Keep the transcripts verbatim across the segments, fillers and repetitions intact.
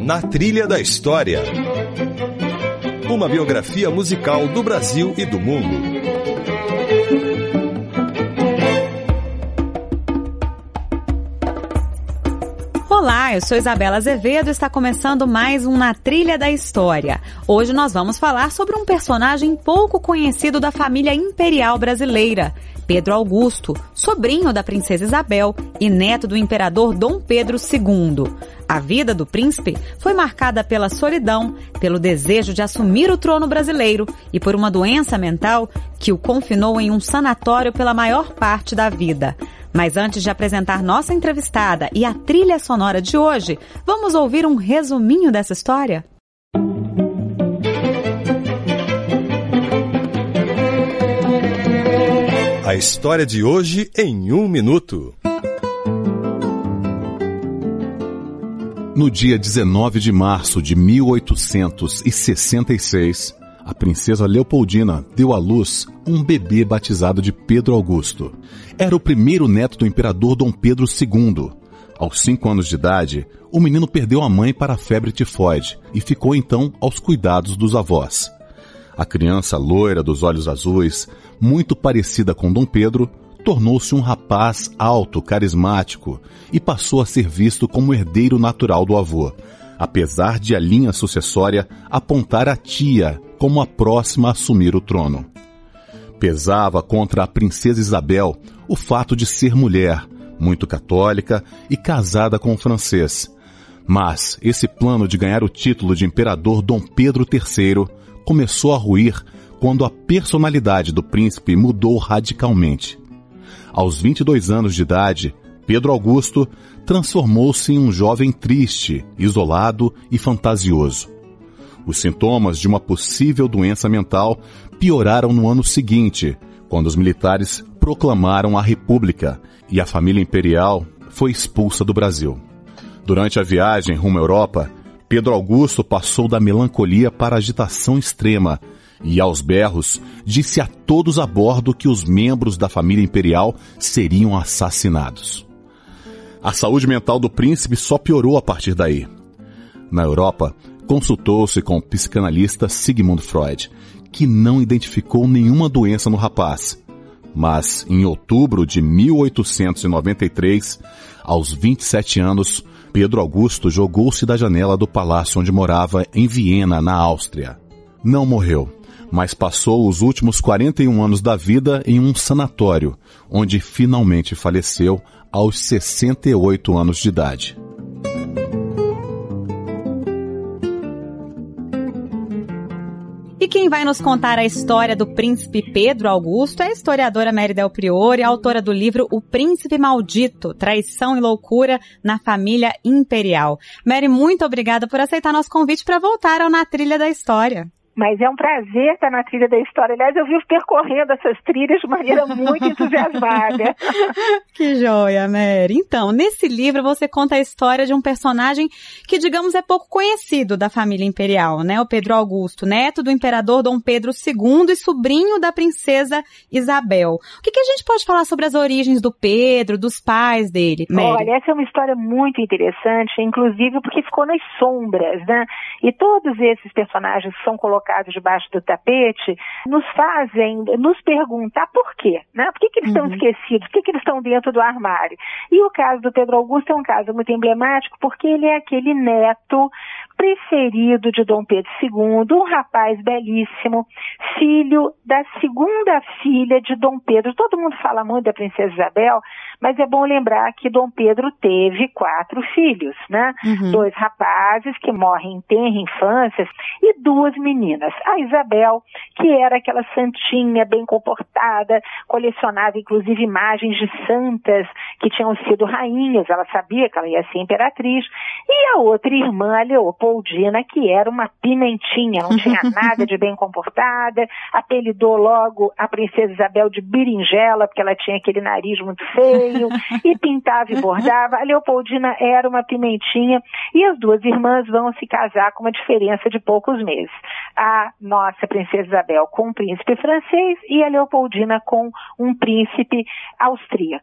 Na Trilha da História. Uma biografia musical do Brasil e do mundo. Olá, eu sou Isabela Azevedo e está começando mais um Na Trilha da História. Hoje nós vamos falar sobre um personagem pouco conhecido da família imperial brasileira, Pedro Augusto, sobrinho da princesa Isabel e neto do imperador Dom Pedro segundo. A vida do príncipe foi marcada pela solidão, pelo desejo de assumir o trono brasileiro e por uma doença mental que o confinou em um sanatório pela maior parte da vida. Mas antes de apresentar nossa entrevistada e a trilha sonora de hoje, vamos ouvir um resuminho dessa história? A história de hoje em um minuto. No dia dezenove de março de mil oitocentos e sessenta e seis, a princesa Leopoldina deu à luz um bebê batizado de Pedro Augusto. Era o primeiro neto do imperador Dom Pedro segundo. Aos cinco anos de idade, o menino perdeu a mãe para a febre tifoide e ficou então aos cuidados dos avós. A criança loira dos olhos azuis, muito parecida com Dom Pedro, tornou-se um rapaz alto, carismático e passou a ser visto como herdeiro natural do avô, apesar de a linha sucessória apontar a tia como a próxima a assumir o trono. Pesava contra a princesa Isabel o fato de ser mulher, muito católica e casada com um francês. Mas esse plano de ganhar o título de imperador Dom Pedro terceiro começou a ruir quando a personalidade do príncipe mudou radicalmente. Aos vinte e dois anos de idade, Pedro Augusto transformou-se em um jovem triste, isolado e fantasioso. Os sintomas de uma possível doença mental pioraram no ano seguinte, quando os militares proclamaram a República e a família imperial foi expulsa do Brasil. Durante a viagem rumo à Europa, Pedro Augusto passou da melancolia para a agitação extrema e, aos berros, disse a todos a bordo que os membros da família imperial seriam assassinados. A saúde mental do príncipe só piorou a partir daí. Na Europa, consultou-se com o psicanalista Sigmund Freud, que não identificou nenhuma doença no rapaz. Mas, em outubro de mil oitocentos e noventa e três, aos vinte e sete anos, Pedro Augusto jogou-se da janela do palácio onde morava em Viena, na Áustria. Não morreu, mas passou os últimos quarenta e um anos da vida em um sanatório, onde finalmente faleceu aos sessenta e oito anos de idade. E quem vai nos contar a história do príncipe Pedro Augusto é a historiadora Mary Del Priore, autora do livro O Príncipe Maldito, Traição e Loucura na Família Imperial. Mary, muito obrigada por aceitar nosso convite para voltar ao Na Trilha da História. Mas é um prazer estar na trilha da história. Aliás, eu vivo percorrendo essas trilhas de maneira muito entusiasmada. Que joia, Mary. Então, nesse livro você conta a história de um personagem que, digamos, é pouco conhecido da família imperial, né? O Pedro Augusto, neto do imperador Dom Pedro segundo e sobrinho da princesa Isabel. O que, que a gente pode falar sobre as origens do Pedro, dos pais dele, Mary? Olha, essa é uma história muito interessante, inclusive porque ficou nas sombras, né? E todos esses personagens são colocados debaixo do tapete, nos fazem nos perguntar por quê, né? Por que, que eles estão uhum. esquecidos? Por que, que eles estão dentro do armário? E o caso do Pedro Augusto é um caso muito emblemático porque ele é aquele neto preferido de Dom Pedro segundo, um rapaz belíssimo, filho da segunda filha de Dom Pedro. Todo mundo fala muito da princesa Isabel, mas é bom lembrar que Dom Pedro teve quatro filhos, né? Uhum. Dois rapazes que morrem em tenra infância e duas meninas. A Isabel, que era aquela santinha bem comportada, colecionava inclusive imagens de santas que tinham sido rainhas, ela sabia que ela ia ser imperatriz, e a outra irmã, a Leopoldina, que era uma pimentinha, não tinha nada de bem comportada, apelidou logo a princesa Isabel de berinjela, porque ela tinha aquele nariz muito feio, e pintava e bordava. A Leopoldina era uma pimentinha, e as duas irmãs vão se casar com uma diferença de poucos meses. A nossa princesa Isabel com um príncipe francês e a Leopoldina com um príncipe austríaco.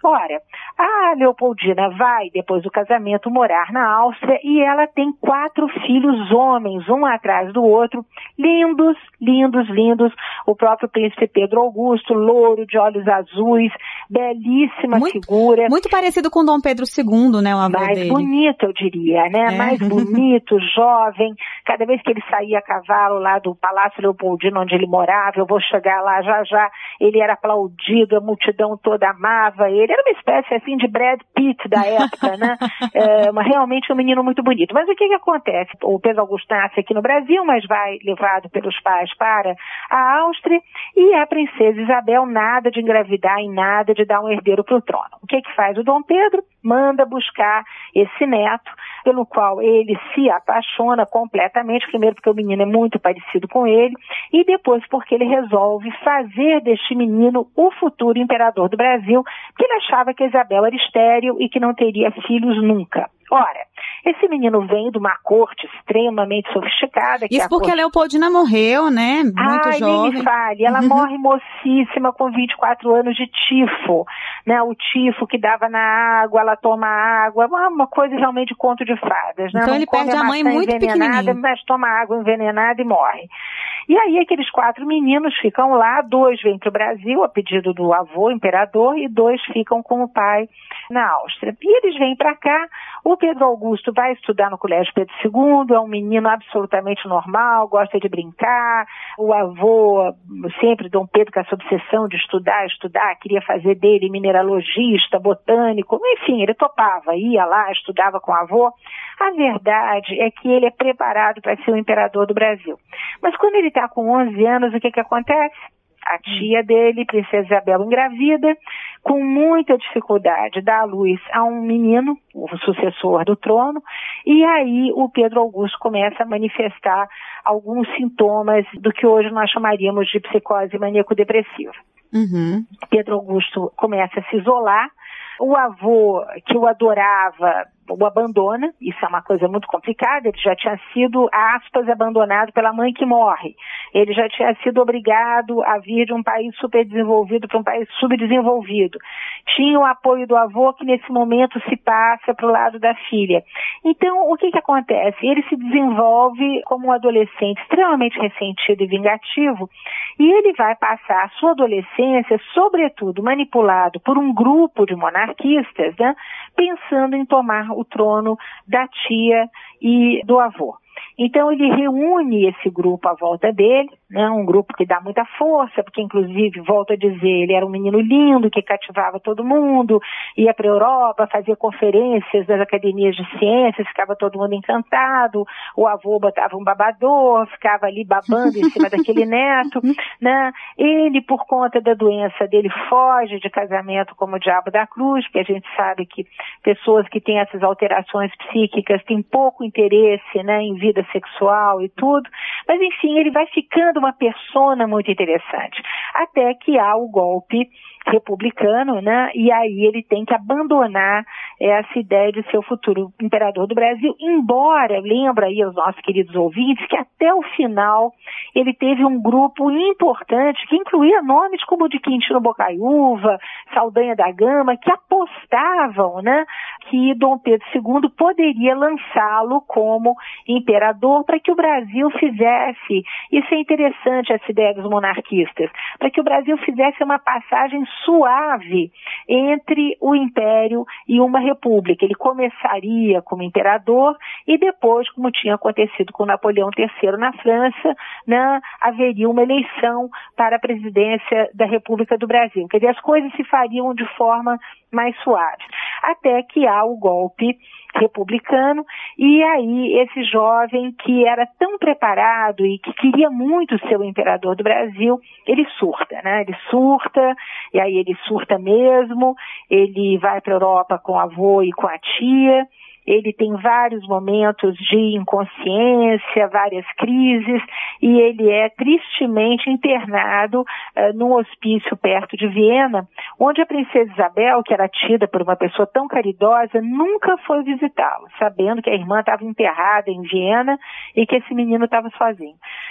Ora, a Leopoldina vai, depois do casamento, morar na Áustria e ela tem quatro filhos homens, um atrás do outro, lindos, lindos, lindos. O próprio príncipe Pedro Augusto, louro, de olhos azuis, belíssima muito, figura. Muito parecido com Dom Pedro segundo, né, o avô mais dele. Mais bonito, eu diria, né? É. Mais bonito, jovem. Cada vez que ele saía a cavalo lá do Palácio Leopoldino, onde ele morava, eu vou chegar lá já já, ele era aplaudido, a multidão toda amava ele. Era uma espécie, assim, de Brad Pitt da época, né? É, uma, realmente um menino muito bonito. Mas o que que acontece? O Pedro Augusto nasce aqui no Brasil, mas vai levado pelos pais para a Áustria, e a princesa Isabel nada de engravidar e nada de dar um herdeiro para o trono. O que que faz o Dom Pedro? Manda buscar esse neto, pelo qual ele se apaixona completamente, primeiro porque o menino é muito parecido com ele, e depois porque ele resolve fazer deste menino o futuro imperador do Brasil, porque ele achava que a Isabel era estéril e que não teria filhos nunca. Ora, esse menino vem de uma corte extremamente sofisticada. Que Isso é a porque corte... a Leopoldina morreu, né? Muito Ai, jovem. nem me fale. Ela Uhum. morre mocíssima com vinte e quatro anos de tifo, né? O tifo que dava na água, ela toma água, uma coisa realmente de conto de fadas, né? Então Não ele come perde a mãe muito envenenada, pequenininho. mas toma água envenenada e morre. E aí aqueles quatro meninos ficam lá, dois vêm para o Brasil a pedido do avô imperador e dois ficam com o pai na Áustria. E eles vêm para cá, o Pedro Augusto vai estudar no Colégio Pedro segundo, é um menino absolutamente normal, gosta de brincar, o avô, sempre Dom Pedro com essa obsessão de estudar, estudar, queria fazer dele mineralogista, botânico, enfim, ele topava, ia lá, estudava com o avô. A verdade é que ele é preparado para ser o imperador do Brasil. Mas quando ele está com onze anos, o que que acontece? A tia dele, Princesa Isabel, engravida, com muita dificuldade, dá à luz a um menino, o sucessor do trono, e aí o Pedro Augusto começa a manifestar alguns sintomas do que hoje nós chamaríamos de psicose maníaco-depressiva. Uhum. Pedro Augusto começa a se isolar, o avô, que o adorava, o abandona, isso é uma coisa muito complicada, ele já tinha sido, aspas, abandonado pela mãe que morre. Ele já tinha sido obrigado a vir de um país superdesenvolvido para um país subdesenvolvido. Tinha o apoio do avô que nesse momento se passa para o lado da filha. Então, o que que acontece? Ele se desenvolve como um adolescente extremamente ressentido e vingativo, e ele vai passar a sua adolescência, sobretudo, manipulado por um grupo de monarquistas, né, pensando em tomar o trono da tia e do avô. Então ele reúne esse grupo à volta dele, né, um grupo que dá muita força, porque inclusive, volto a dizer, ele era um menino lindo que cativava todo mundo, ia para a Europa, fazia conferências das academias de ciências, ficava todo mundo encantado, o avô botava um babador, ficava ali babando em cima daquele neto, né? Ele, por conta da doença dele, foge de casamento como o diabo da cruz, porque a gente sabe que pessoas que têm essas alterações psíquicas têm pouco interesse, né, em vida sexual e tudo, mas enfim, ele vai ficando uma persona muito interessante, até que há o golpe republicano, né, e aí ele tem que abandonar essa ideia de ser o futuro imperador do Brasil, embora, lembra aí aos nossos queridos ouvintes, que até o final ele teve um grupo importante, que incluía nomes como o de Quintino Bocaiúva, Saldanha da Gama, que apostavam, né, que Dom Pedro segundo poderia lançá-lo como imperador para que o Brasil fizesse, isso é interessante essa ideia dos monarquistas, para que o Brasil fizesse uma passagem suave entre o império e uma república. Ele começaria como imperador e depois, como tinha acontecido com Napoleão terceiro na França, né, haveria uma eleição para a presidência da República do Brasil. Quer dizer, as coisas se fariam de forma mais suave. Até que há o golpe republicano, e aí esse jovem que era tão preparado e que queria muito ser o imperador do Brasil, ele surta, né? Ele surta, e aí ele surta mesmo, ele vai para a Europa com o avô e com a tia, ele tem vários momentos de inconsciência, várias crises, e ele é tristemente internado uh, num hospício perto de Viena, onde a princesa Isabel, que era tida por uma pessoa tão caridosa, nunca foi visitá-lo, sabendo que a irmã estava enterrada em Viena e que esse menino estava sozinho.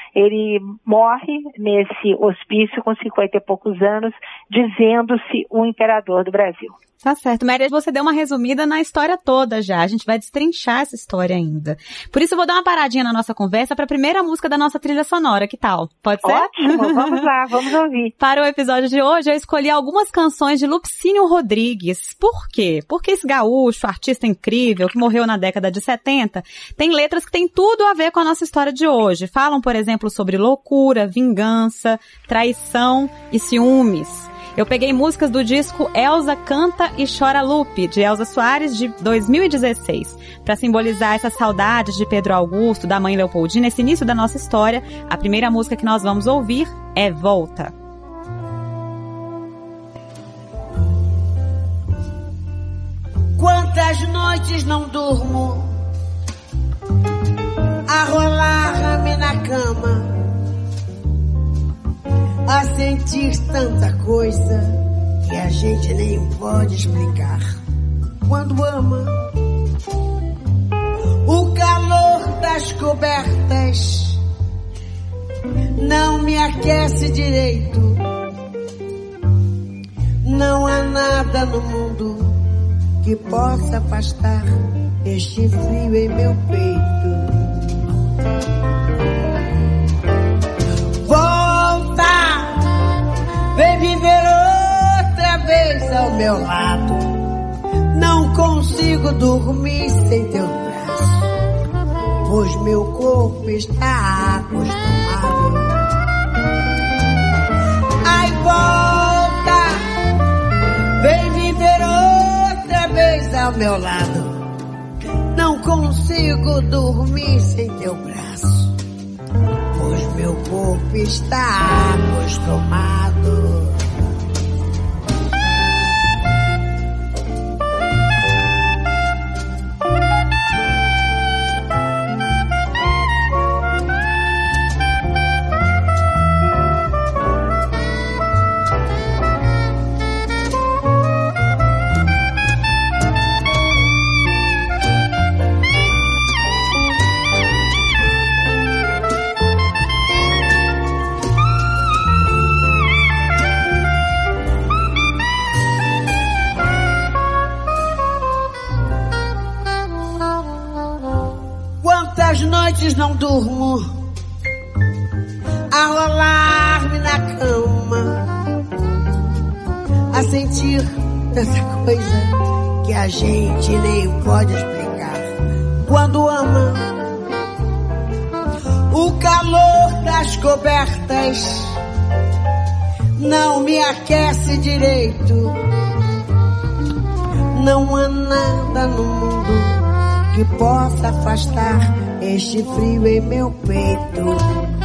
ele morre nesse hospício com cinquenta e poucos anos, dizendo-se o imperador do Brasil. Tá certo. Maria, você deu uma resumida na história toda já. A gente vai destrinchar essa história ainda. Por isso eu vou dar uma paradinha na nossa conversa para a primeira música da nossa trilha sonora. Que tal? Pode ser? Ótimo, vamos lá, vamos ouvir. Para o episódio de hoje, eu escolhi algumas canções de Lupicínio Rodrigues. Por quê? Porque esse gaúcho, artista incrível, que morreu na década de setenta, tem letras que têm tudo a ver com a nossa história de hoje. Falam, por exemplo, sobre loucura, vingança, traição e ciúmes. Eu peguei músicas do disco Elza Canta e Chora Lupe, de Elza Soares, de dois mil e dezesseis. Para simbolizar essas saudades de Pedro Augusto, da mãe Leopoldina, esse início da nossa história, a primeira música que nós vamos ouvir é Volta. Quantas noites não durmo a rolar-me na cama, a sentir tanta coisa que a gente nem pode explicar. Quando ama o calor das cobertas, não me aquece direito. Não há nada no mundo que possa afastar este frio em meu peito. Vem viver outra vez ao meu lado. Não consigo dormir sem teu braço, pois meu corpo está acostumado. Ai, volta, vem viver outra vez ao meu lado. Não consigo dormir sem teu braço, pois meu corpo está acostumado. Não durmo a rolar-me na cama, a sentir tanta coisa que a gente nem pode explicar. Quando ama o calor das cobertas, não me aquece direito. Não há nada no mundo que possa afastar este frio em meu peito.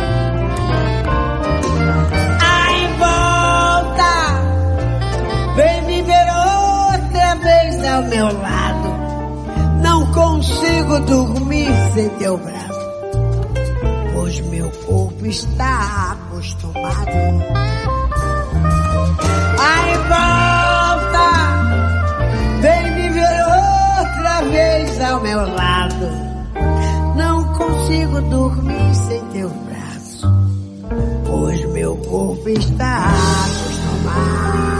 Ai, volta, vem viver outra vez ao meu lado. Não consigo dormir sem teu braço, pois meu corpo está acostumado. Ai, volta, vem viver outra vez ao meu lado. Não consigo dormir sem teu braço, pois meu corpo está acostumado.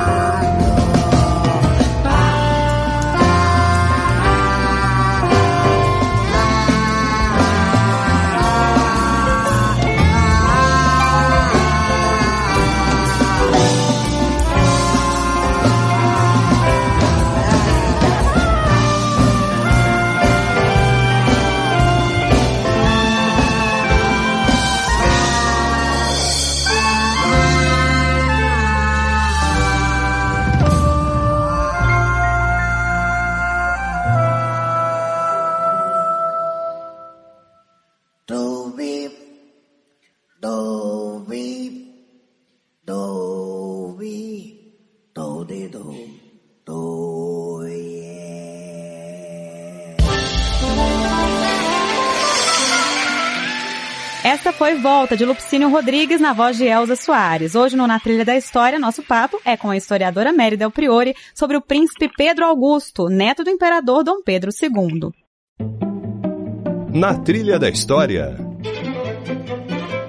Essa foi Volta, de Lupicínio Rodrigues, na voz de Elza Soares. Hoje, no Na Trilha da História, nosso papo é com a historiadora Mary Del Priore sobre o príncipe Pedro Augusto, neto do imperador Dom Pedro segundo. Na Trilha da História.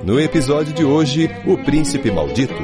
No episódio de hoje, o Príncipe Maldito.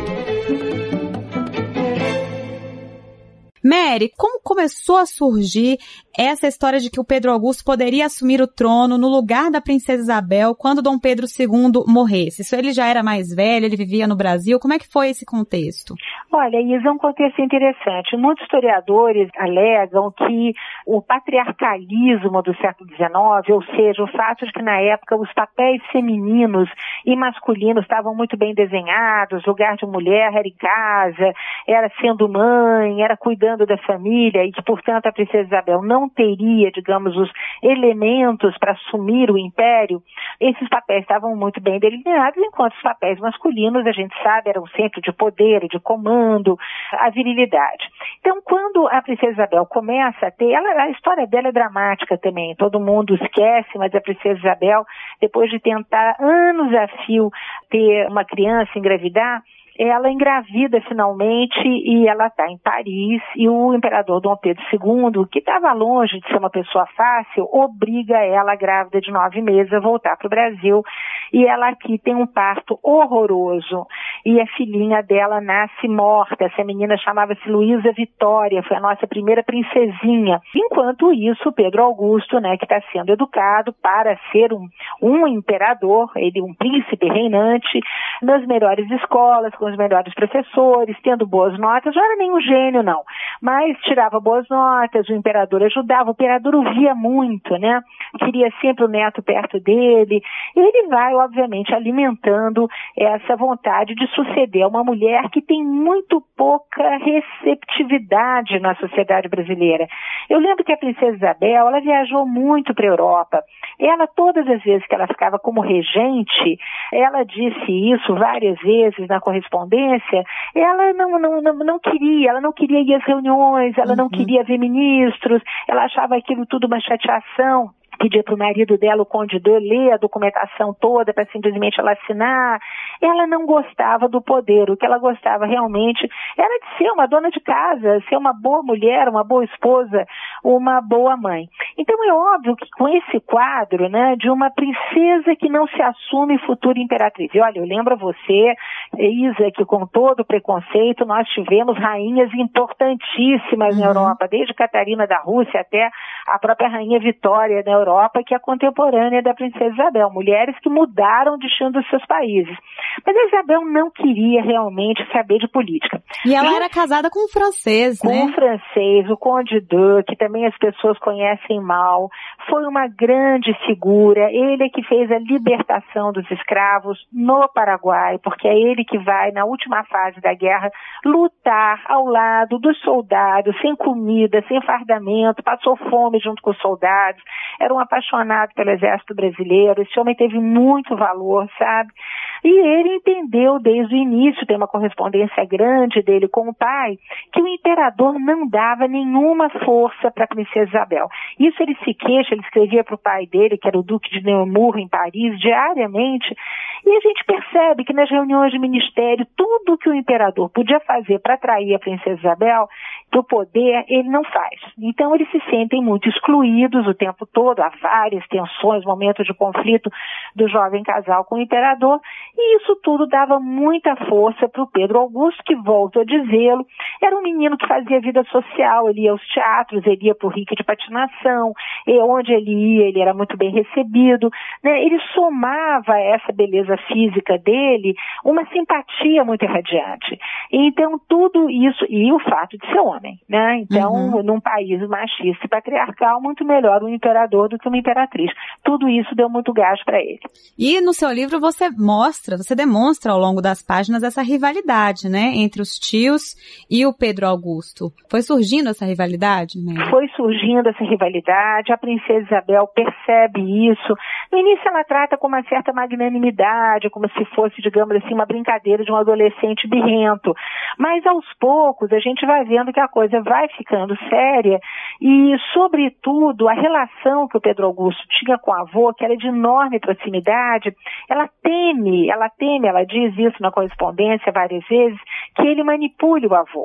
Mary, como começou a surgir essa história de que o Pedro Augusto poderia assumir o trono no lugar da princesa Isabel quando Dom Pedro segundo morresse? Isso ele já era mais velho, ele vivia no Brasil, como é que foi esse contexto? Olha, isso é um contexto interessante. Muitos historiadores alegam que o patriarcalismo do século dezenove, ou seja, o fato de que na época os papéis femininos e masculinos estavam muito bem desenhados, o lugar de mulher era em casa, era sendo mãe, era cuidando da família e que, portanto, a princesa Isabel não teria, digamos, os elementos para assumir o império, esses papéis estavam muito bem delineados, enquanto os papéis masculinos, a gente sabe, eram sempre de poder, de comando, a virilidade. Então, quando a princesa Isabel começa a ter, ela, a história dela é dramática também, todo mundo esquece, mas a princesa Isabel, depois de tentar anos a fio ter uma criança, engravidar, ela engravida finalmente e ela está em Paris e o imperador Dom Pedro segundo, que estava longe de ser uma pessoa fácil, obriga ela, grávida de nove meses, a voltar para o Brasil e ela aqui tem um parto horroroso e a filhinha dela nasce morta. Essa menina chamava-se Luísa Vitória, foi a nossa primeira princesinha. Enquanto isso, Pedro Augusto, né, que está sendo educado para ser um, um imperador, ele um príncipe reinante, nas melhores escolas, com os melhores professores, tendo boas notas, não era nenhum gênio, não, mas tirava boas notas, o imperador ajudava, o imperador o via muito, né, queria sempre o neto perto dele, e ele vai, obviamente, alimentando essa vontade de suceder a uma mulher que tem muito pouca receptividade na sociedade brasileira. Eu lembro que a princesa Isabel, ela viajou muito para a Europa, ela, todas as vezes que ela ficava como regente, ela disse isso várias vezes na correspondência, ela não, não, não, não queria, ela não queria ir às reuniões, ela não uhum. queria ver ministros, ela achava aquilo tudo uma chateação. Pedia para o marido dela, o Conde de ler a documentação toda para simplesmente ela assinar. Ela não gostava do poder. O que ela gostava realmente era de ser uma dona de casa, ser uma boa mulher, uma boa esposa, uma boa mãe. Então é óbvio que com esse quadro, né, de uma princesa que não se assume futura imperatriz. E olha, eu lembro a você, Isa, que com todo o preconceito nós tivemos rainhas importantíssimas uhum. na Europa, desde Catarina da Rússia até a própria rainha Vitória da Europa, que é contemporânea da princesa Isabel, mulheres que mudaram o destino dos seus países. Mas a Isabel não queria realmente saber de política. E ela e, era casada com um francês, com né? Com um francês, o Conde de, que também as pessoas conhecem mal, foi uma grande figura, ele é que fez a libertação dos escravos no Paraguai, porque é ele que vai, na última fase da guerra, lutar ao lado dos soldados, sem comida, sem fardamento, passou fome junto com os soldados, era um apaixonado pelo exército brasileiro, esse homem teve muito valor, sabe? E ele entendeu desde o início, tem uma correspondência grande dele com o pai, que o imperador não dava nenhuma força para a princesa Isabel. Isso ele se queixa, ele escrevia para o pai dele, que era o duque de Nemours, em Paris, diariamente, e a gente percebe que nas reuniões de ministério, tudo que o imperador podia fazer para atrair a princesa Isabel para o poder, ele não faz. Então eles se sentem muito excluídos o tempo todo, há várias tensões, momentos de conflito do jovem casal com o imperador, e isso tudo dava muita força para o Pedro Augusto, que, volto a dizê-lo, era um menino que fazia vida social, ele ia aos teatros, ele ia para o Rique de patinação, e onde ele ia, ele era muito bem recebido, né? Ele somava a essa beleza física dele uma simpatia muito irradiante. Então, tudo isso, e o fato de ser homem, né? Então, uhum. num país machista e patriarcal, muito melhor um imperador do que uma imperatriz. Tudo isso deu muito gás para ele. E no seu livro você mostra, você demonstra ao longo das páginas essa rivalidade, né? Entre os tios e o Pedro Augusto. Foi surgindo essa rivalidade, né? Foi surgindo essa rivalidade, a princesa Isabel percebe isso. No início ela trata com uma certa magnanimidade, como se fosse, digamos assim, uma brincadeira de um adolescente birrento. Mas aos poucos a gente vai vendo que a coisa vai ficando séria e, sobretudo, a relação que o Pedro Augusto tinha com o avô, que era de enorme proximidade, ela teme, ela teme, ela diz isso na correspondência várias vezes, que ele manipule o avô.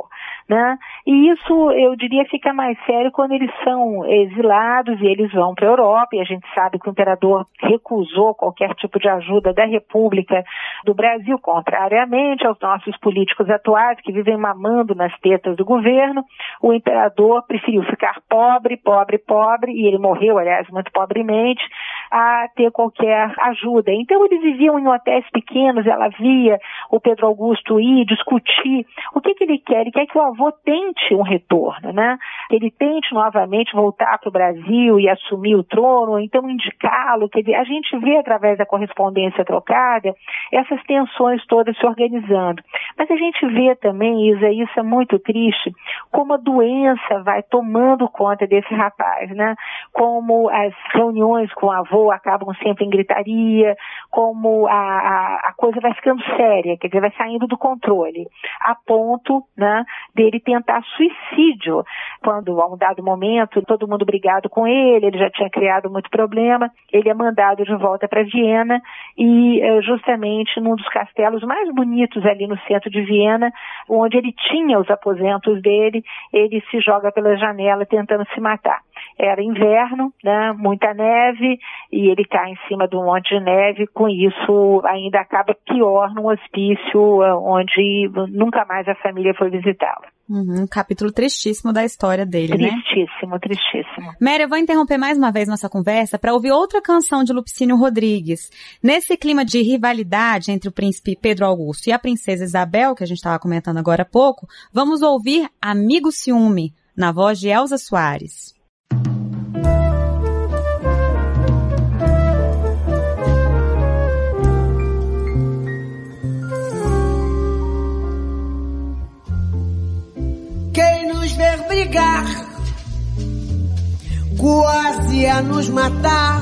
né? E isso, eu diria, fica mais sério quando eles são exilados e eles vão para a Europa, e a gente sabe que o imperador recusou qualquer tipo de ajuda da República do Brasil, contrariamente aos nossos políticos atuais, que vivem mamando nas tetas do governo. O imperador preferiu ficar pobre, pobre, pobre, e ele morreu, aliás, muito pobremente, a ter qualquer ajuda. Então eles viviam em hotéis pequenos, ela via o Pedro Augusto ir discutir o que, que ele quer. Ele quer que o avô tente um retorno, né? Que ele tente novamente voltar para o Brasil e assumir o trono, ou então indicá-lo. Que ele... A gente vê através da correspondência trocada essas tensões todas se organizando. Mas a gente vê também, Isa, isso é muito triste, como a doença vai tomando conta desse rapaz, né? Como as reuniões com o avô acabam sempre em gritaria, como a, a, a coisa vai ficando séria, quer dizer, vai saindo do controle, a ponto, né, dele tentar suicídio, quando a um dado momento, todo mundo brigado com ele, ele já tinha criado muito problema, ele é mandado de volta para Viena e justamente num dos castelos mais bonitos ali no centro de Viena, onde ele tinha os aposentos dele, ele se joga pela janela tentando se matar. Era inverno, né, muita neve, e ele cai em cima de um monte de neve, com isso ainda acaba pior num hospício onde nunca mais a família foi visitá-lo. Uhum, um capítulo tristíssimo da história dele, tristíssimo, né? Tristíssimo, tristíssimo. Mary, eu vou interromper mais uma vez nossa conversa para ouvir outra canção de Lupicínio Rodrigues. Nesse clima de rivalidade entre o príncipe Pedro Augusto e a princesa Isabel, que a gente estava comentando agora há pouco, vamos ouvir Amigo Ciúme, na voz de Elza Soares. Quem nos ver brigar, quase a nos matar,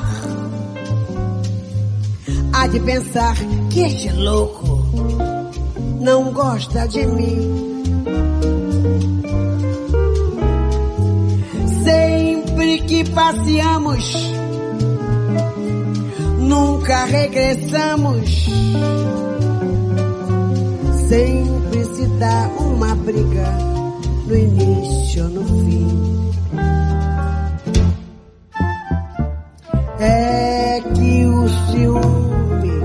há de pensar que este louco não gosta de mim. Sempre que passeamos, nunca regressamos. Sempre se dá uma briga no início, no fim. É que o ciúme,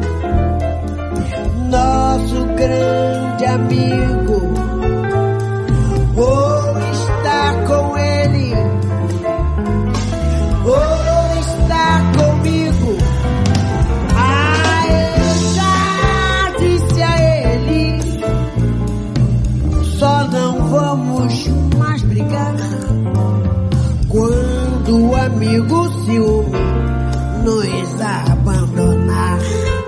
nosso grande amigo, ou está com ele, ou está comigo. Ah, eu já disse a ele, só não vamos mais brigar quando o amigo ciúme nos abandonar.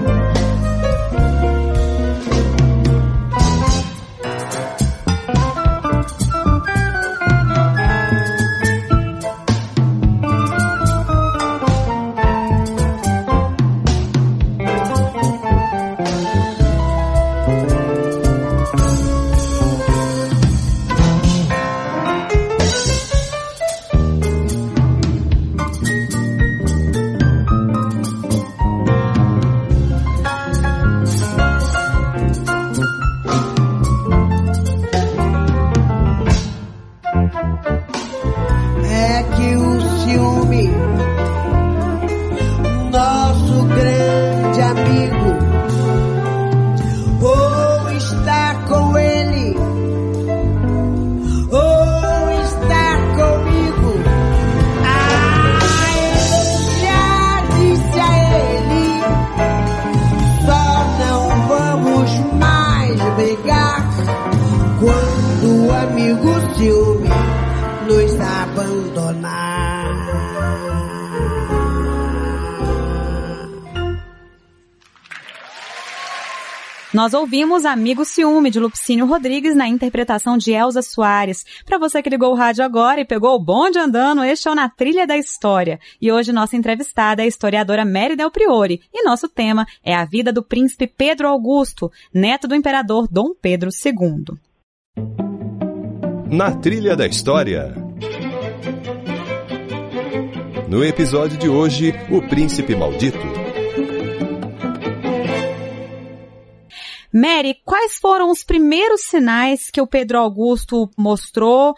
Nós ouvimos Amigo Ciúme, de Lupicínio Rodrigues, na interpretação de Elza Soares. Para você que ligou o rádio agora e pegou o bonde andando, este é o Na Trilha da História. E hoje nossa entrevistada é a historiadora Mary Del Priore. E nosso tema é a vida do príncipe Pedro Augusto, neto do imperador Dom Pedro segundo. Na Trilha da História. No episódio de hoje, o Príncipe Maldito. Mary, quais foram os primeiros sinais que o Pedro Augusto mostrou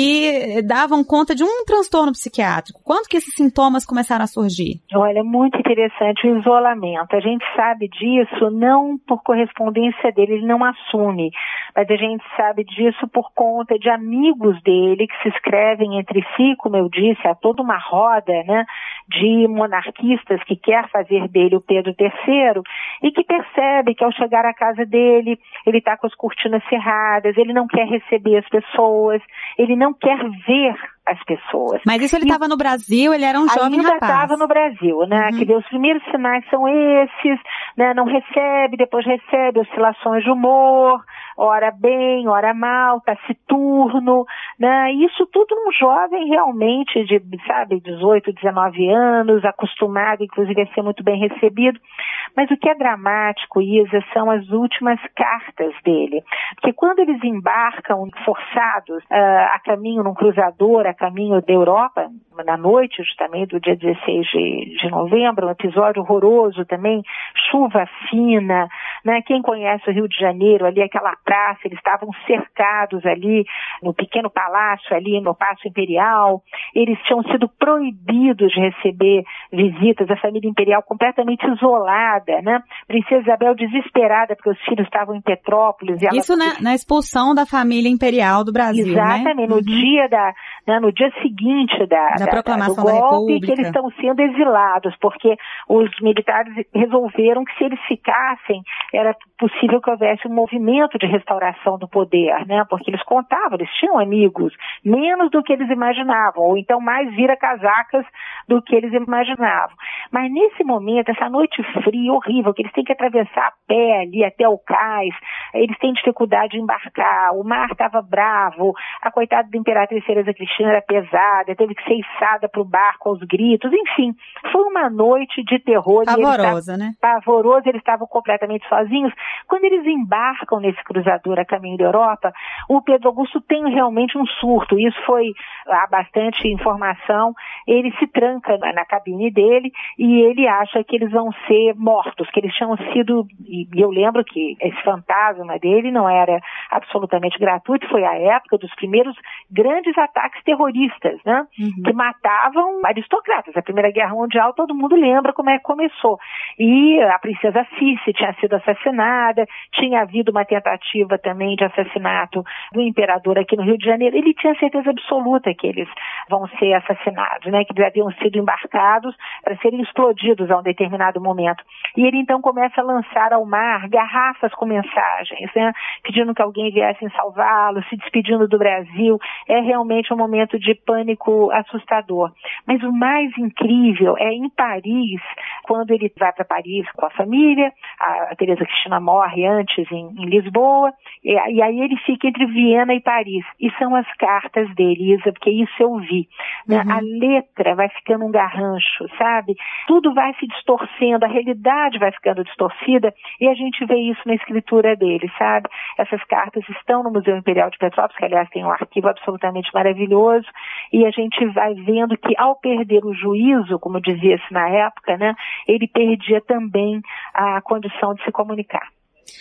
que davam conta de um transtorno psiquiátrico? Quando que esses sintomas começaram a surgir? Olha, muito interessante o isolamento. A gente sabe disso não por correspondência dele, ele não assume, mas a gente sabe disso por conta de amigos dele que se escrevem entre si, como eu disse, há toda uma roda, né, de monarquistas que quer fazer dele o Pedro terceiro e que percebe que ao chegar à casa dele, ele está com as cortinas cerradas, ele não quer receber as pessoas, ele não quer ver as pessoas. Mas isso ele estava no Brasil, ele era um jovem ainda rapaz. Ainda estava no Brasil, né? Uhum. Que os primeiros sinais são esses, né? Não recebe, depois recebe oscilações de humor, ora bem, ora mal, taciturno, né? Isso tudo um jovem realmente de, sabe, dezoito, dezenove anos, acostumado, inclusive, a ser muito bem recebido. Mas o que é dramático, Isa, são as últimas cartas dele. Porque quando eles embarcam forçados uh, a caminho num cruzador, a caminho da Europa, na noite justamente do dia dezesseis de novembro, um episódio horroroso também, chuva fina, né? Quem conhece o Rio de Janeiro, ali aquela praça, eles estavam cercados ali no pequeno palácio, ali no Paço Imperial, eles tinham sido proibidos de receber visitas, a família imperial completamente isolada, né? Princesa Isabel desesperada porque os filhos estavam em Petrópolis. E ela... Isso na, na expulsão da família imperial do Brasil, exatamente, né? No uhum. dia da, né, no dia seguinte da, da, da proclamação do golpe, da República, que eles estão sendo exilados, porque os militares resolveram que se eles ficassem, era possível que houvesse um movimento de restauração do poder, né? Porque eles contavam, eles tinham amigos, menos do que eles imaginavam, ou então mais vira-casacas do que eles imaginavam. Mas nesse momento, essa noite fria, horrível, que eles têm que atravessar a pé ali até o cais, eles têm dificuldade de embarcar, o mar estava bravo, a coitada da Imperatriz Teresa Cristina era pesada, teve que ser içada para o barco aos gritos, enfim, foi uma noite de terror. Pavorosa, né? Pavoroso, eles estavam completamente sozinhos. Quando eles embarcam nesse cruzador a caminho da Europa, o Pedro Augusto tem realmente um surto, isso foi, há bastante informação, ele se tranca na cabine dele e ele acha que eles vão ser mortos, que eles tinham sido, e eu lembro que esse fantasma dele não era absolutamente gratuito, foi a época dos primeiros grandes ataques terroristas, né? Uhum. Que matavam aristocratas. A Primeira Guerra Mundial, todo mundo lembra como é que começou. E a princesa Cíci tinha sido assassinada, tinha havido uma tentativa também de assassinato do imperador aqui no Rio de Janeiro. Ele tinha certeza absoluta que eles vão ser assassinados, né? Que eles haviam sido embarcados para serem explodidos a um determinado momento. E ele então começa a lançar ao mar garrafas com mensagens, né? Pedindo que alguém viesse salvá-lo, se despedindo do Brasil. É realmente um momento de pânico assustador. Mas o mais incrível é em Paris, quando ele vai para Paris com a família, a Teresa Cristina morre antes em, em Lisboa, e, e aí ele fica entre Viena e Paris. E são as cartas dele, Isa, porque isso eu vi. Né? Uhum. A letra vai ficando um garrancho, sabe? Tudo vai se distorcendo, a realidade vai ficando distorcida, e a gente vê isso na escritura dele, sabe? Essas cartas estão no Museu Imperial de Petrópolis, que aliás tem um arquivo absolutamente maravilhoso, e a gente vai vendo que ao perder o juízo, como dizia-se na época, né, ele perdia também a condição de se comunicar.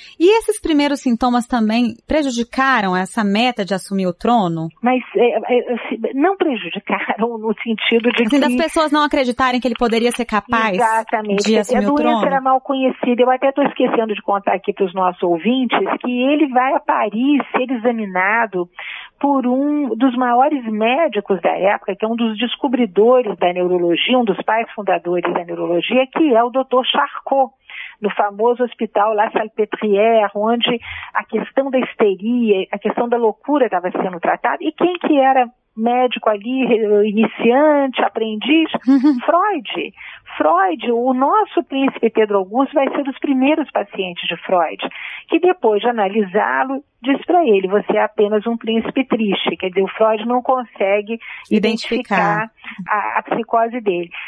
E esses primeiros sintomas também prejudicaram essa meta de assumir o trono? Mas é, é, não prejudicaram no sentido de assim, que... das pessoas não acreditarem que ele poderia ser capaz exatamente. de assumir o trono? A doença era mal conhecida. Eu até estou esquecendo de contar aqui para os nossos ouvintes que ele vai a Paris ser examinado por um dos maiores médicos da época, que é um dos descobridores da neurologia, um dos pais fundadores da neurologia, que é o doutor Charcot, no famoso hospital La Salpêtrière, onde a questão da histeria, a questão da loucura estava sendo tratada. E quem que era médico ali, iniciante, aprendiz? Uhum. Freud. Freud, o nosso príncipe Pedro Augusto vai ser dos primeiros pacientes de Freud, que depois de analisá-lo, diz para ele, você é apenas um príncipe triste. Quer dizer, o Freud não consegue identificar, identificar a, a psicose dele.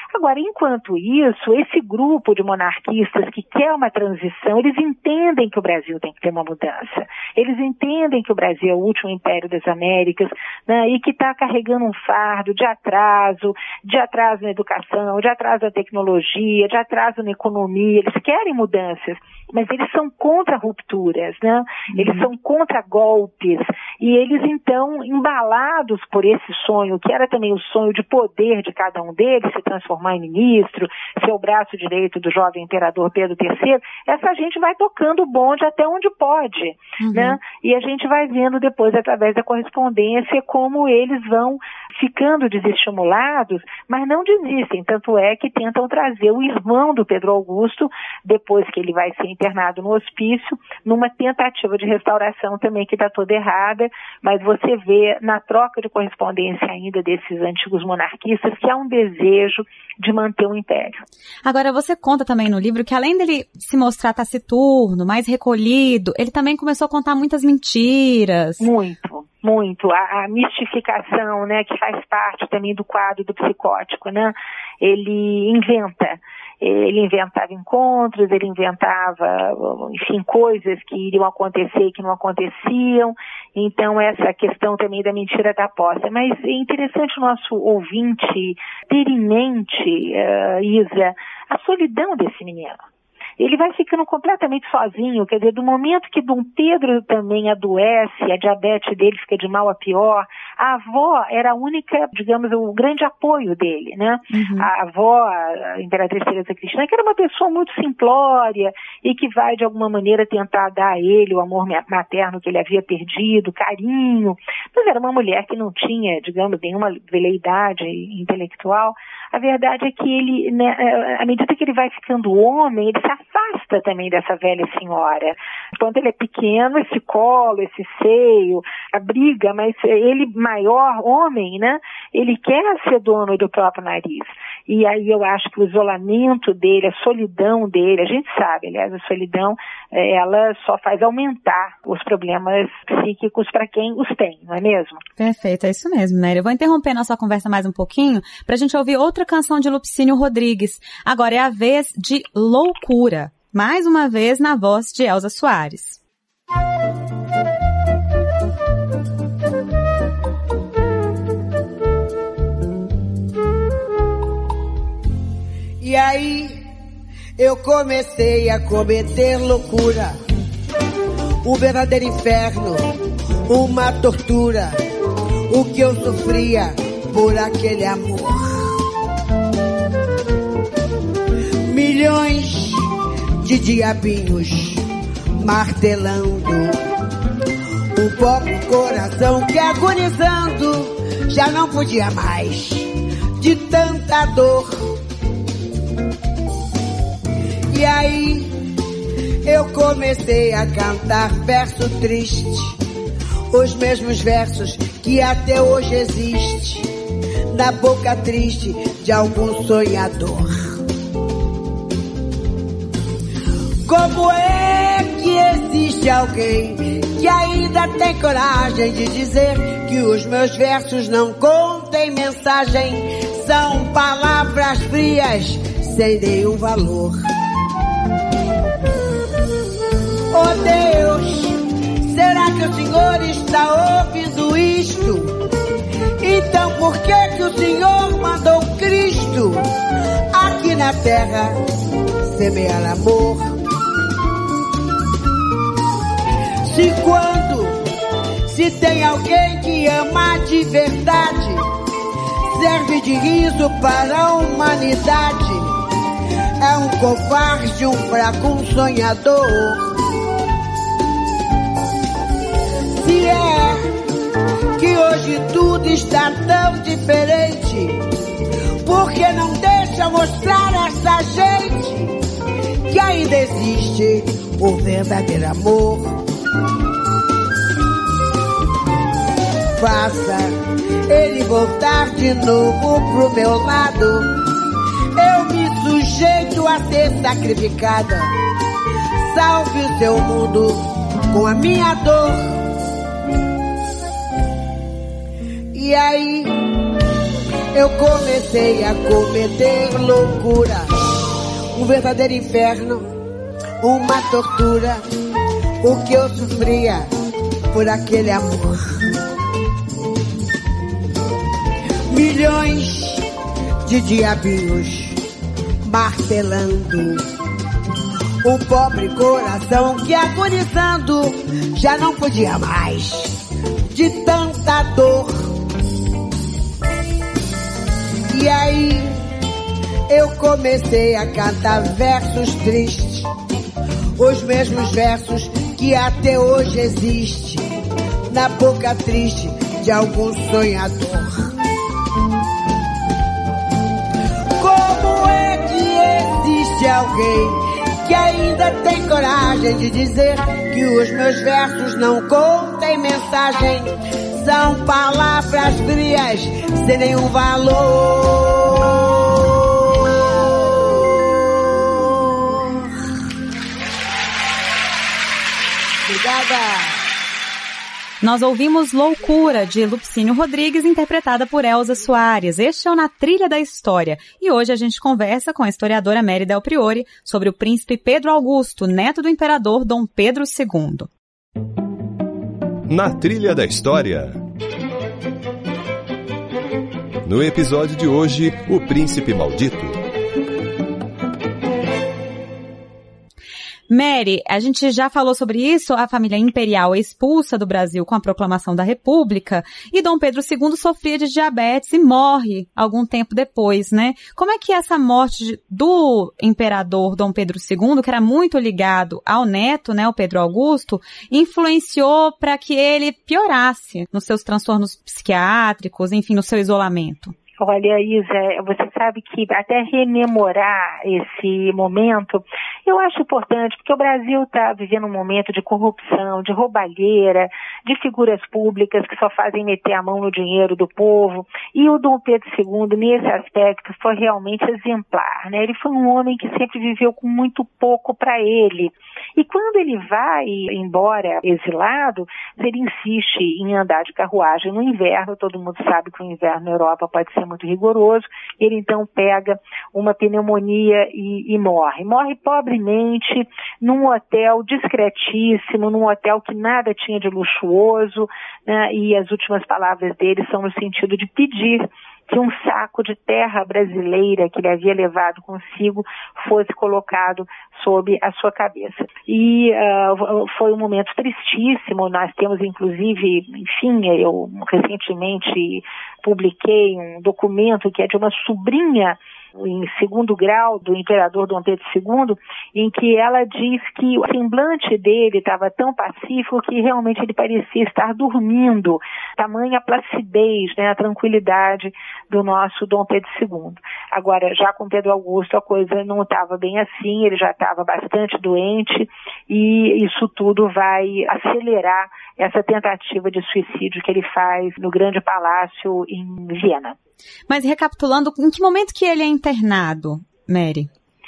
Agora, enquanto isso, esse grupo de monarquistas que quer uma transição, eles entendem que o Brasil tem que ter uma mudança. Eles entendem que o Brasil é o último império das Américas, né, e que está carregando um fardo de atraso, de atraso na educação, de atraso na tecnologia, de atraso na economia. Eles querem mudanças, mas eles são contra rupturas, né? Uhum. Eles são contra golpes. E eles, então, embalados por esse sonho, que era também o sonho de poder de cada um deles, se transformar em ministro, ser o braço direito do jovem imperador Pedro terceiro, essa gente vai tocando o bonde até onde pode, uhum. né? E a gente vai vendo depois, através da correspondência, como eles vão ficando desestimulados, mas não desistem. Tanto é que tentam trazer o irmão do Pedro Augusto, depois que ele vai ser internado no hospício, numa tentativa de restauração também que está toda errada, mas você vê na troca de correspondência ainda desses antigos monarquistas que há um desejo de manter o império. Agora, você conta também no livro que além dele se mostrar taciturno, mais recolhido, ele também começou a contar muitas mentiras. Muito. Muito, a, a mistificação, né, que faz parte também do quadro do psicótico, né, ele inventa, ele inventava encontros, ele inventava, enfim, coisas que iriam acontecer e que não aconteciam, então essa questão também da mentira da posse. Mas é interessante o nosso ouvinte ter em mente, uh, Isa, a solidão desse menino. Ele vai ficando completamente sozinho, quer dizer, do momento que Dom Pedro também adoece, a diabetes dele fica de mal a pior, a avó era a única, digamos, o grande apoio dele, né? Uhum. A avó, a Imperatriz Teresa Cristina, que era uma pessoa muito simplória e que vai, de alguma maneira, tentar dar a ele o amor materno que ele havia perdido, carinho, mas era uma mulher que não tinha, digamos, nenhuma veleidade intelectual. A verdade é que ele, né, à medida que ele vai ficando homem, ele se afasta também dessa velha senhora. Enquanto ele é pequeno, esse colo, esse seio, abriga, mas ele, maior homem, né, ele quer ser dono do próprio nariz. E aí eu acho que o isolamento dele, a solidão dele, a gente sabe, aliás, a solidão, ela só faz aumentar os problemas psíquicos para quem os tem, não é mesmo? Perfeito, é isso mesmo, Nélia. Eu vou interromper nossa conversa mais um pouquinho para a gente ouvir outra canção de Lupicínio Rodrigues. Agora é a vez de Loucura, mais uma vez na voz de Elza Soares. E aí eu comecei a cometer loucura, um verdadeiro inferno, uma tortura, o que eu sofria por aquele amor. Milhões de diabinhos martelando o pobre coração que agonizando já não podia mais de tanta dor. E aí eu comecei a cantar verso triste, os mesmos versos que até hoje existe na boca triste de algum sonhador. Como é que existe alguém que ainda tem coragem de dizer que os meus versos não contêm mensagem, são palavras frias sem nenhum valor? Oh Deus, será que o Senhor está ouvindo isto? Então por que que o Senhor mandou Cristo aqui na terra semear amor? Se quando se tem alguém que ama de verdade, serve de riso para a humanidade, é um covarde, um fraco, um sonhador. Se é que hoje tudo está tão diferente, por que não deixa mostrar a essa gente que ainda existe o verdadeiro amor? Faça ele voltar de novo pro meu lado, eu me sujeito a ser sacrificada. Salve o seu mundo com a minha dor. E aí eu comecei a cometer loucura, um verdadeiro inferno, uma tortura, o que eu sofria por aquele amor. Milhões de diabinhos martelando o pobre coração que agonizando já não podia mais de tanta dor. E aí eu comecei a cantar versos tristes, os mesmos versos que até hoje existem na boca triste de algum sonhador. Como é que existe alguém que ainda tem coragem de dizer que os meus versos não contêm mensagem? São palavras frias, sem nenhum valor. Obrigada. Nós ouvimos Loucura, de Lupicínio Rodrigues, interpretada por Elza Soares. Este é o Na Trilha da História. E hoje a gente conversa com a historiadora Mary Del Priore sobre o príncipe Pedro Augusto, neto do imperador Dom Pedro segundo. Na Trilha da História. No episódio de hoje, o Príncipe Maldito. Mary, a gente já falou sobre isso, a família imperial é expulsa do Brasil com a proclamação da República e Dom Pedro segundo sofria de diabetes e morre algum tempo depois, né? Como é que essa morte do imperador Dom Pedro segundo, que era muito ligado ao neto, né, o Pedro Augusto, influenciou para que ele piorasse nos seus transtornos psiquiátricos, enfim, no seu isolamento? Olha, Isa, você sabe que até rememorar esse momento, eu acho importante, porque o Brasil está vivendo um momento de corrupção, de roubalheira, de figuras públicas que só fazem meter a mão no dinheiro do povo, e o Dom Pedro segundo, nesse aspecto, foi realmente exemplar, né? Ele foi um homem que sempre viveu com muito pouco para ele. E quando ele vai embora exilado, ele insiste em andar de carruagem no inverno. Todo mundo sabe que o inverno na Europa pode ser muito rigoroso. Ele então pega uma pneumonia e, e morre. Morre pobremente, num hotel discretíssimo, num hotel que nada tinha de luxuoso, né? E as últimas palavras dele são no sentido de pedir que um saco de terra brasileira que ele havia levado consigo fosse colocado sob a sua cabeça. E uh, foi um momento tristíssimo. Nós temos, inclusive, enfim, eu recentemente publiquei um documento que é de uma sobrinha em segundo grau do imperador Dom Pedro segundo, em que ela diz que o semblante dele estava tão pacífico que realmente ele parecia estar dormindo, tamanha placidez, né, a tranquilidade do nosso Dom Pedro segundo. Agora, já com Pedro Augusto a coisa não estava bem assim, ele já estava bastante doente e isso tudo vai acelerar essa tentativa de suicídio que ele faz no grande palácio em Viena. Mas recapitulando, em que momento que ele é internado, Mary?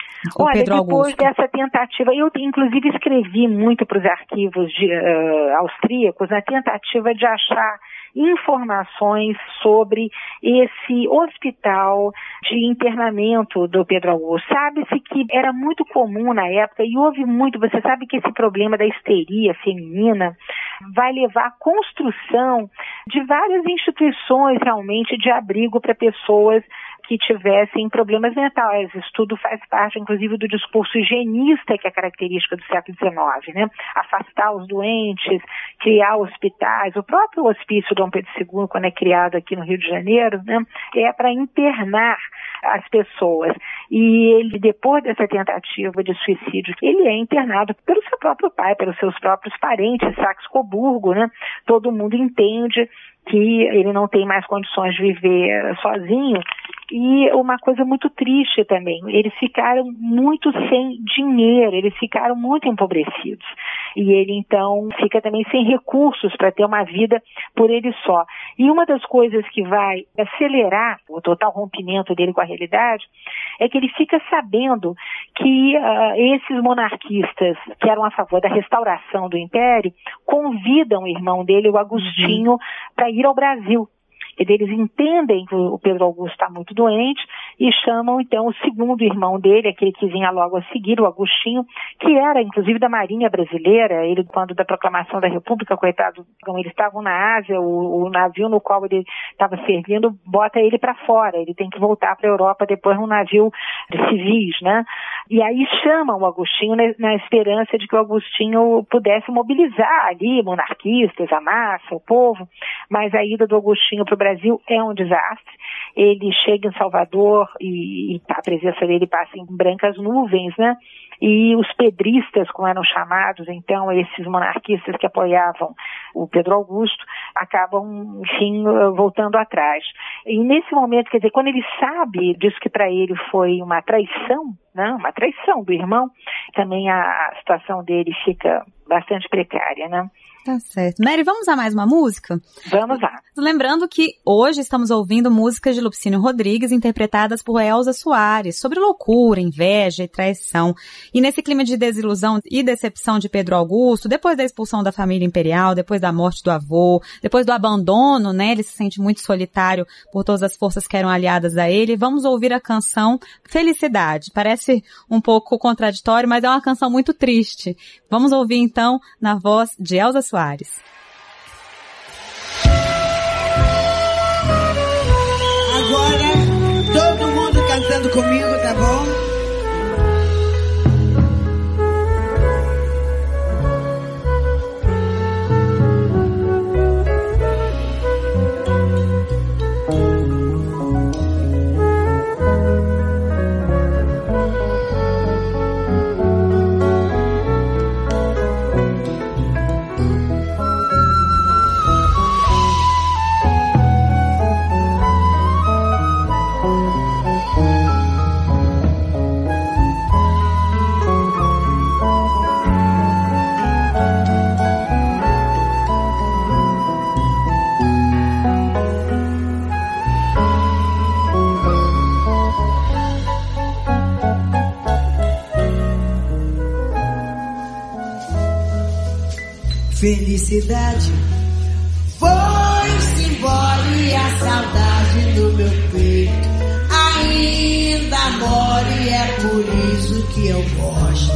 O Olha, Pedro depois Augusto. dessa tentativa, eu inclusive escrevi muito para os arquivos de, uh, austríacos na tentativa de achar informações sobre esse hospital de internamento do Pedro Augusto. Sabe-se que era muito comum na época e houve muito, você sabe que esse problema da histeria feminina vai levar à construção de várias instituições realmente de abrigo para pessoas que tivessem problemas mentais. Isso tudo faz parte, inclusive, do discurso higienista, que é característica do século dezenove, né? Afastar os doentes, criar hospitais. O próprio hospício Dom Pedro segundo, quando é criado aqui no Rio de Janeiro, né, é para internar as pessoas. E ele, depois dessa tentativa de suicídio, ele é internado pelo seu próprio pai, pelos seus próprios parentes, Saxe-Coburgo, né? Todo mundo entende que ele não tem mais condições de viver sozinho. E uma coisa muito triste também, eles ficaram muito sem dinheiro, eles ficaram muito empobrecidos. E ele então fica também sem recursos para ter uma vida por ele só. E uma das coisas que vai acelerar o total rompimento dele com a realidade é que ele fica sabendo que uh, esses monarquistas que eram a favor da restauração do Império convidam o irmão dele, o Agostinho, uhum. para ir ao Brasil. Eles entendem que o Pedro Augusto está muito doente e chamam então o segundo irmão dele, aquele que vinha logo a seguir, o Agostinho, que era inclusive da Marinha Brasileira. Ele, quando da proclamação da República, coitado, eles estavam na Ásia, o, o navio no qual ele estava servindo bota ele para fora, ele tem que voltar para a Europa depois num navio de civis, né? E aí chamam o Agostinho na, na esperança de que o Agostinho pudesse mobilizar ali monarquistas, a massa, o povo, mas a ida do Agostinho para o Brasil é um desastre. Ele chega em Salvador e, e a presença dele passa em brancas nuvens, né? E os pedristas, como eram chamados, então, esses monarquistas que apoiavam o Pedro Augusto, acabam, enfim, voltando atrás. E nesse momento, quer dizer, quando ele sabe disso que para ele foi uma traição, né? Uma traição do irmão, também a situação dele fica bastante precária, né? Tá certo. Mary, vamos a mais uma música? Vamos lá. Lembrando que hoje estamos ouvindo músicas de Lupicínio Rodrigues interpretadas por Elza Soares, sobre loucura, inveja e traição. E nesse clima de desilusão e decepção de Pedro Augusto, depois da expulsão da família imperial, depois da morte do avô, depois do abandono, né, ele se sente muito solitário por todas as forças que eram aliadas a ele, vamos ouvir a canção Felicidade. Parece um pouco contraditório, mas é uma canção muito triste. Vamos ouvir então na voz de Elza Soares. Agora, todo mundo cantando comigo, tá bom? Felicidade foi-se embora e a saudade do meu peito ainda mora, e é por isso que eu gosto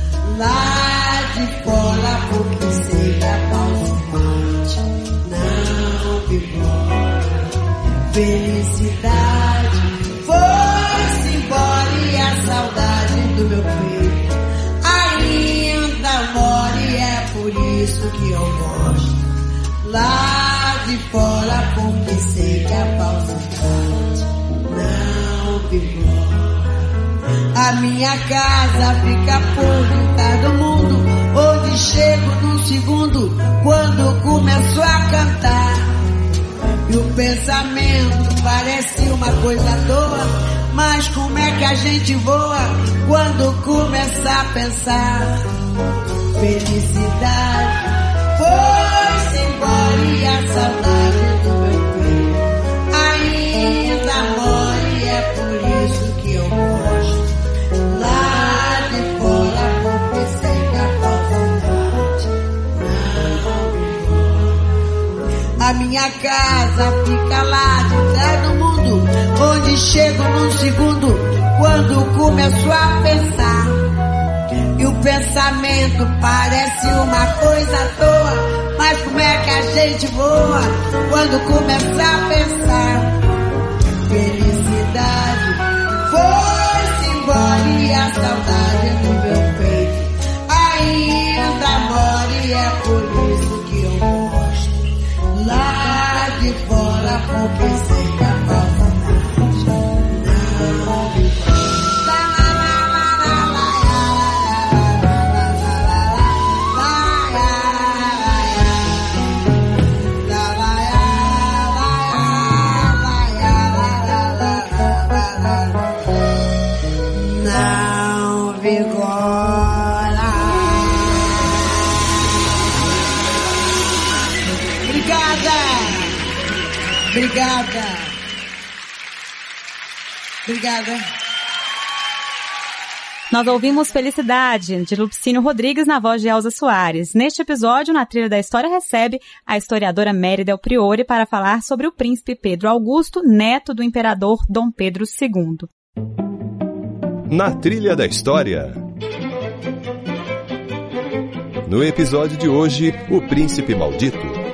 lá de fora, porque sei que a falsidade não me mora. Felicidade foi-se embora e a saudade do meu peito ainda mora, e é por isso que eu gosto lá de fora, porque sei que a falsidade não me mora. A minha casa fica por detrás do mundo, onde chego num segundo quando começo a cantar. E o pensamento parece uma coisa à toa, mas como é que a gente voa quando começa a pensar? Felicidade foi-se embora e a saudade do meu peito ainda mora, e é por isso que eu gosto lá de fora, porque sei que a falsidade não me mora. A minha casa fica lá de trás do mundo, onde chego num segundo quando começo a pensar. E o pensamento parece uma coisa à toa, mas como é que a gente voa quando começa a pensar? Felicidade foi-se embora e a saudade do meu peito ainda mora, e é por isso que eu gosto lá de fora, porque sei que a falsidade não me mora. Obrigada. Obrigada. Nós ouvimos Felicidade, de Lupicínio Rodrigues, na voz de Elza Soares. Neste episódio, Na Trilha da História, recebe a historiadora Mary Del Priore para falar sobre o príncipe Pedro Augusto, neto do imperador Dom Pedro segundo. Na Trilha da História. No episódio de hoje, o Príncipe Maldito.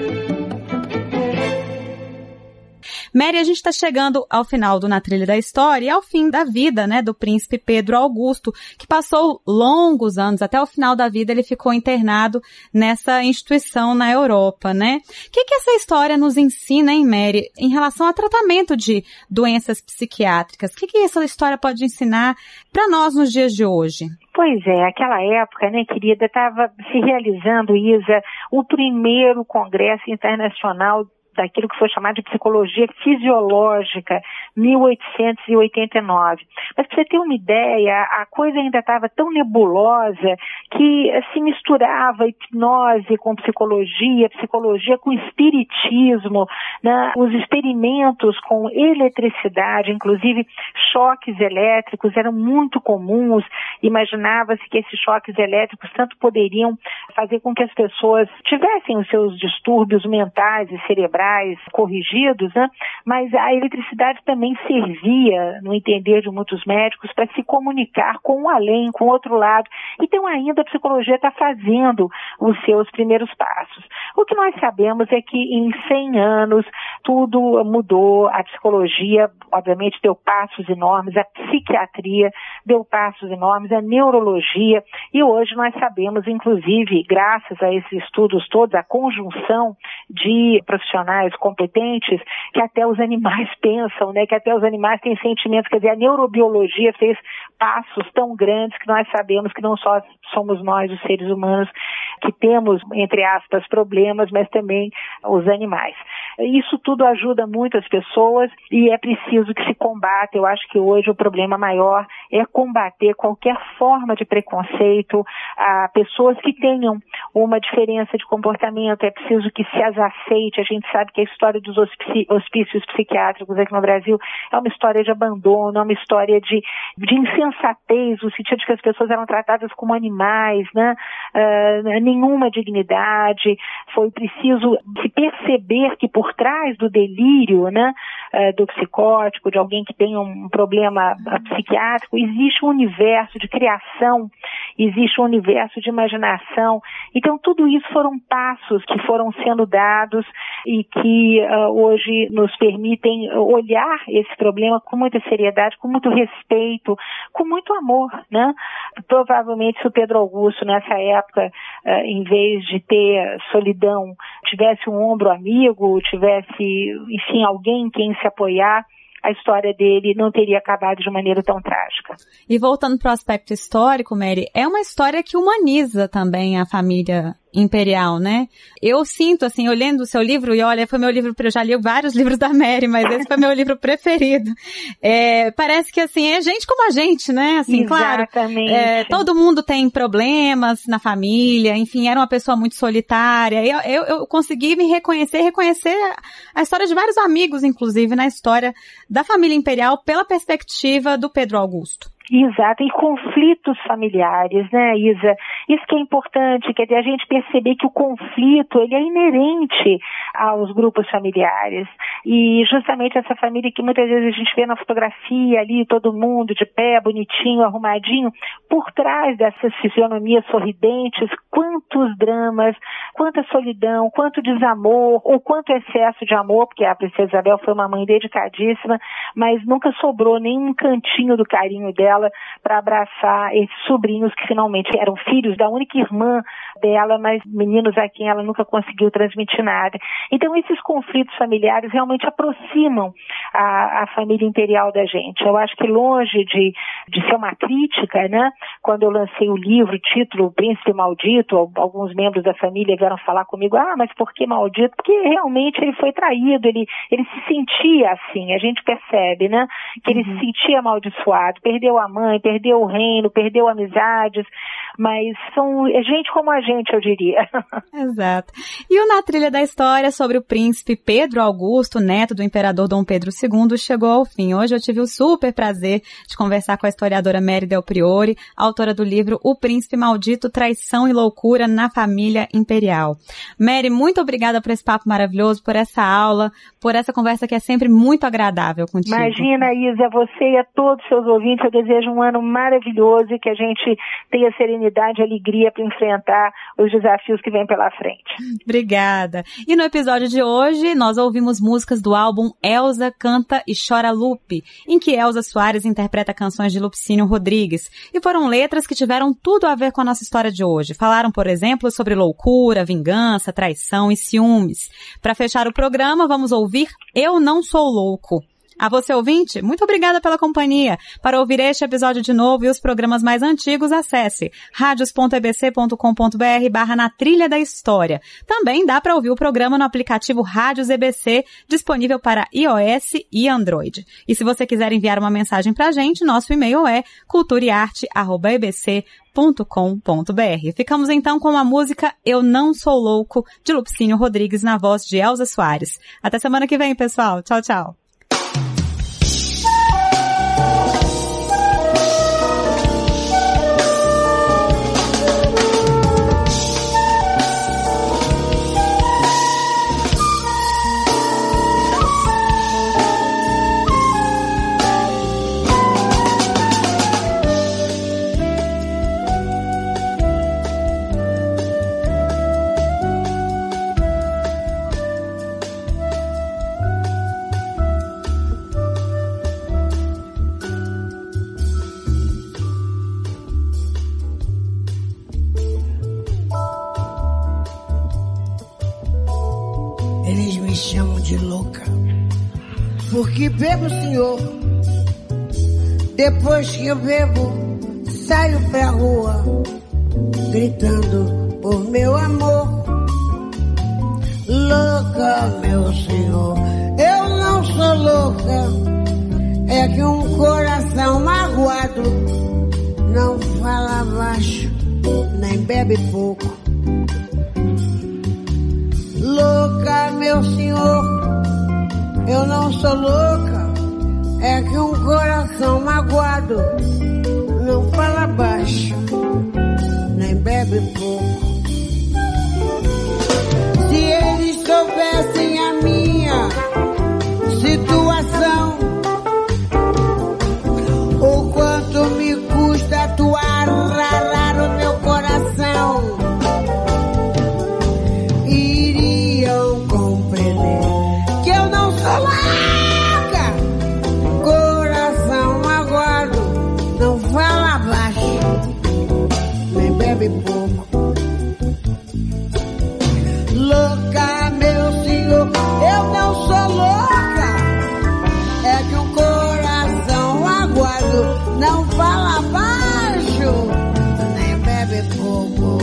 Mary, a gente está chegando ao final do Na Trilha da História e ao fim da vida, né, do príncipe Pedro Augusto, que passou longos anos, até o final da vida ele ficou internado nessa instituição na Europa, né? O que que essa história nos ensina, hein, Mary, em relação ao tratamento de doenças psiquiátricas? O que que essa história pode ensinar para nós nos dias de hoje? Pois é, aquela época, né, querida, estava se realizando, Isa, o primeiro Congresso Internacional daquilo que foi chamado de psicologia fisiológica, mil oitocentos e oitenta e nove. Mas para você ter uma ideia, a coisa ainda estava tão nebulosa que se misturava hipnose com psicologia, psicologia com espiritismo, né? Os experimentos com eletricidade, inclusive choques elétricos, eram muito comuns. Imaginava-se que esses choques elétricos tanto poderiam fazer com que as pessoas tivessem os seus distúrbios mentais e cerebrais corrigidos, né? Mas a eletricidade também servia, no entender de muitos médicos, para se comunicar com o além, com o outro lado. Então ainda a psicologia está fazendo os seus primeiros passos. O que nós sabemos é que em cem anos tudo mudou, a psicologia obviamente deu passos enormes, a psiquiatria deu passos enormes, a neurologia, e hoje nós sabemos, inclusive, graças a esses estudos todos, a conjunção de profissionais competentes, que até os animais pensam, né? Que até os animais têm sentimentos. Quer dizer, a neurobiologia fez passos tão grandes que nós sabemos que não só somos nós, os seres humanos, que temos, entre aspas, problemas, mas também os animais. Isso tudo ajuda muito as pessoas e é preciso que se combata. Eu acho que hoje o problema maior é combater qualquer forma de preconceito a pessoas que tenham uma diferença de comportamento. É preciso que se as aceite. A gente sabe que a história dos hospícios psiquiátricos aqui no Brasil é uma história de abandono, é uma história de, de insensatez, no sentido de que as pessoas eram tratadas como animais, né? Uh, nenhuma dignidade. Foi preciso se perceber que por trás do delírio, né, uh, do psicótico, de alguém que tem um problema uh, psiquiátrico, existe um universo de criação, existe um universo de imaginação. Então tudo isso foram passos que foram sendo dados e que uh, hoje nos permitem olhar esse problema com muita seriedade, com muito respeito, com muito amor, né? Provavelmente se o Pedro Augusto nessa época, uh, em vez de ter solidão, tivesse um ombro amigo, tivesse, enfim, alguém em quem se apoiar, a história dele não teria acabado de maneira tão trágica. E voltando para o aspecto histórico, Mary, é uma história que humaniza também a família imperial, né? Eu sinto, assim, eu lendo o seu livro, e olha, foi meu livro, eu já li vários livros da Mary, mas esse foi meu livro preferido. É, parece que, assim, é gente como a gente, né? Assim, exatamente. Claro, é, todo mundo tem problemas na família, enfim, era uma pessoa muito solitária. Eu, eu, eu consegui me reconhecer, reconhecer a história de vários amigos, inclusive, na história da família imperial pela perspectiva do Pedro Augusto. Exato, e conflitos familiares, né, Isa? Isso que é importante, quer dizer, a gente perceber que o conflito, ele é inerente aos grupos familiares. E justamente essa família que muitas vezes a gente vê na fotografia ali, todo mundo de pé, bonitinho, arrumadinho, por trás dessas fisionomias sorridentes, quantos dramas, quanta solidão, quanto desamor, ou quanto excesso de amor, porque a princesa Isabel foi uma mãe dedicadíssima, mas nunca sobrou nenhum cantinho do carinho dela para abraçar esses sobrinhos que finalmente eram filhos da única irmã dela, mas meninos a quem ela nunca conseguiu transmitir nada. Então esses conflitos familiares realmente aproximam a, a família imperial da gente. Eu acho que longe de, de ser uma crítica, né? Quando eu lancei o livro, o título O Príncipe Maldito, alguns membros da família vieram falar comigo, ah, mas por que maldito? Porque realmente ele foi traído, ele, ele se sentia assim, a gente percebe, né? Que ele uhum. se sentia amaldiçoado, perdeu a mãe, perdeu o reino, perdeu amizades, mas são gente como a gente, eu diria. Exato. E o Na Trilha da História sobre o príncipe Pedro Augusto, neto do imperador Dom Pedro segundo, chegou ao fim. Hoje eu tive o super prazer de conversar com a historiadora Mary Del Priore, autora do livro O Príncipe Maldito, Traição e Loucura na Família Imperial. Mary, muito obrigada por esse papo maravilhoso, por essa aula, por essa conversa que é sempre muito agradável contigo. Imagina, Isa, você e a todos os seus ouvintes, eu desejo um ano maravilhoso e que a gente tenha serenidade e alegria para enfrentar os desafios que vêm pela frente. Obrigada. E no episódio de hoje, nós ouvimos músicas do álbum Elza Canta e Chora Lupe, em que Elza Soares interpreta canções de Lupicínio Rodrigues. E foram letras que tiveram tudo a ver com a nossa história de hoje. Falaram, por exemplo, sobre loucura, vingança, traição e ciúmes. Para fechar o programa, vamos ouvir Eu Não Sou Louco. A você, ouvinte, muito obrigada pela companhia. Para ouvir este episódio de novo e os programas mais antigos, acesse radios ponto e b c ponto com ponto b r barra na trilha da história. Também dá para ouvir o programa no aplicativo Rádios E B C, disponível para iOS e Android. E se você quiser enviar uma mensagem para a gente, nosso e-mail é cultura e arte arroba e b c ponto com ponto b r. Ficamos então com a música Eu Não Sou Louco, de Lupicínio Rodrigues, na voz de Elza Soares. Até semana que vem, pessoal. Tchau, tchau. Porque bebo, senhor. Depois que eu bebo, saio pra rua, gritando por meu amor. Louca, meu senhor, eu não sou louca. É que um coração magoado não fala baixo, nem bebe pouco. Louca, meu senhor, eu não sou louca, é que um coração magoado não fala baixo, nem bebe pouco. Se eles soubessem a minha situação, o quanto me custa atuar, ralar o meu coração, iriam compreender que eu não sou louca. Coração magoado não fala baixo, nem bebe pouco. Louca, meu senhor, eu não sou louca. É que um coração magoado não fala baixo, nem bebe pouco.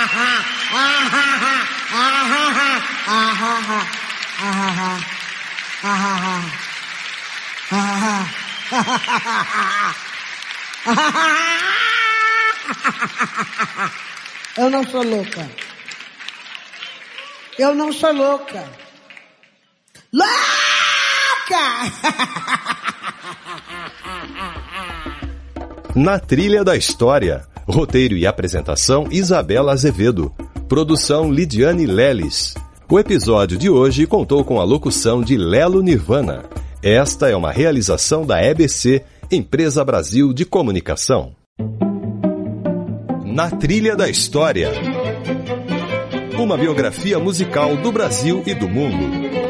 Eu não sou louca. Eu não sou louca. Louca! Na Trilha da História. Roteiro e apresentação Isabela Azevedo. Produção Lidiane Leles. O episódio de hoje contou com a locução de Lelo Nirvana. Esta é uma realização da E B C, Empresa Brasil de Comunicação. Na Trilha da História. Uma biografia musical do Brasil e do mundo.